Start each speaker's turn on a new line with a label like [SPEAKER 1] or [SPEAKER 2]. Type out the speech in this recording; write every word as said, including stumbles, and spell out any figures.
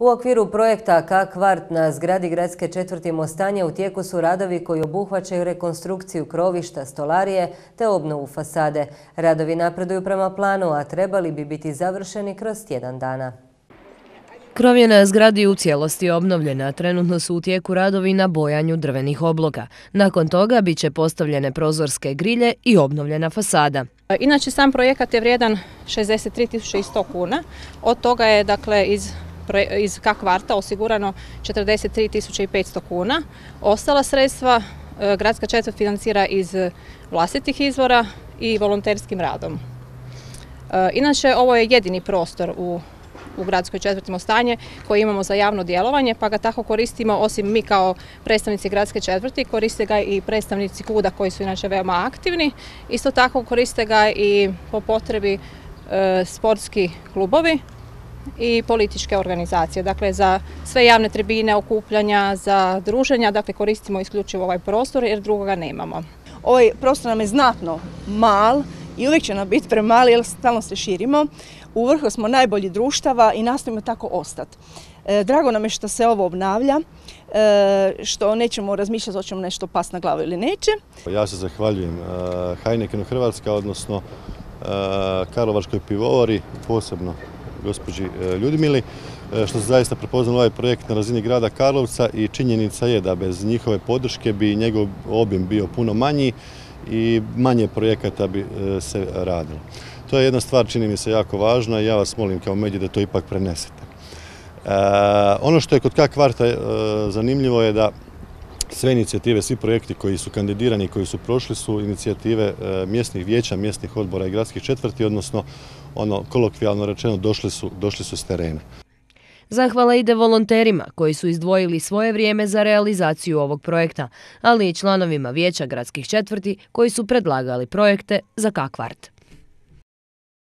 [SPEAKER 1] U okviru projekta K-kvart na zgradi gradske četvrti Mostanje u tijeku su radovi koji obuhvaćaju rekonstrukciju krovišta, stolarije te obnovu fasade. Radovi napreduju prema planu, a trebali bi biti završeni kroz tjedan dana.
[SPEAKER 2] Krov je na zgradi u cijelosti obnovljena, trenutno su u tijeku radovi na bojanju drvenih obloga. Nakon toga bit će postavljene prozorske grilje i obnovljena fasada.
[SPEAKER 3] Inače, sam projekat je vrijedan šezdeset tri tisuće sto kuna, od toga je dakle iz iz K-kvarta osigurano četrdeset tri tisuće petsto kuna. Ostala sredstva gradska četvrt financira iz vlastitih izvora i volonterskim radom. Inače, ovo je jedini prostor u, u gradskoj četvrti Mostanje koji imamo za javno djelovanje, pa ga tako koristimo, osim mi kao predstavnici gradske četvrti, koriste ga i predstavnici KUD-a koji su inače veoma aktivni. Isto tako koriste ga i po potrebi e, sportski klubovi i političke organizacije. Dakle, za sve javne tribine, okupljanja, za druženja, dakle, koristimo isključivo ovaj prostor jer drugoga nemamo.
[SPEAKER 4] Ovaj prostor nam je znatno mal i uvijek će nam biti premali jer stalno se širimo. U vrhu smo najbolji društava i nastojimo tako ostati. E, drago nam je što se ovo obnavlja, e, što nećemo razmišljati hoćemo nešto pasti na glavu ili neće.
[SPEAKER 5] Ja se zahvaljujem e, Heinekenu Hrvatska, odnosno e, Karlovačkoj pivovari, posebno gospođi Ljudmili, što se zaista prepoznalo ovaj projekt na razini grada Karlovca i činjenica je da bez njihove podrške bi njegov obim bio puno manji i manje projekata bi se radilo. To je jedna stvar, čini mi se, jako važna i ja vas molim kao medij da to ipak prenesete. E, ono što je kod K-kvarta e, zanimljivo je da sve inicijative, svi projekti koji su kandidirani i koji su prošli su inicijative e, mjesnih vijeća, mjesnih odbora i gradskih četvrti, odnosno ono kolokvijalno rečeno došli su, došli su s terena.
[SPEAKER 2] Zahvala ide volonterima koji su izdvojili svoje vrijeme za realizaciju ovog projekta, ali i članovima vijeća gradskih četvrti koji su predlagali projekte za K-kvart.